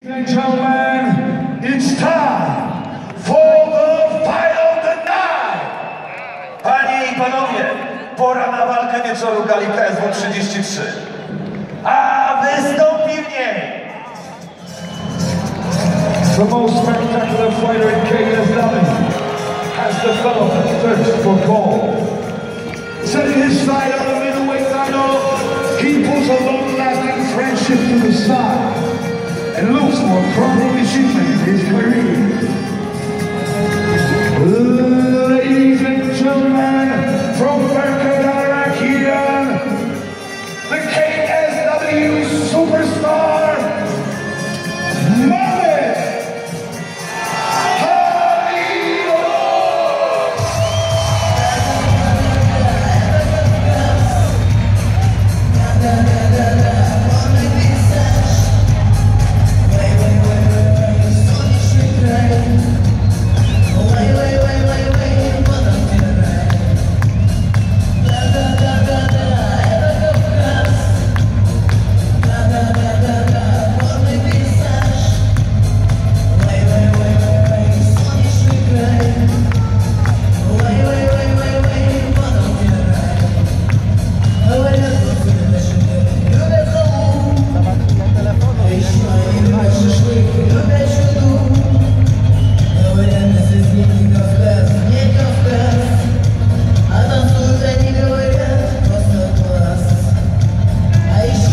Ladies and gentlemen, it's time for the fight of the night! Panie I panowie, pora na walkę wieczoru gali KSW 33. A wystąpi w niej the most spectacular fighter in KSW has developed a thirst for gold. Setting his sight on the middleweight title, he puts a long-lasting friendship to the side and looks for a proper achievement in his career. Ladies and gentlemen, from Berkadarakian, the KSW superstar, Mohamed Khalilov!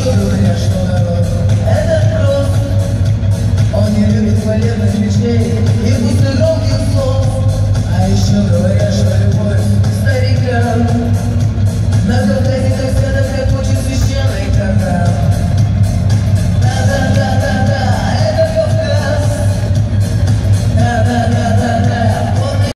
Он не любит валерных вещей.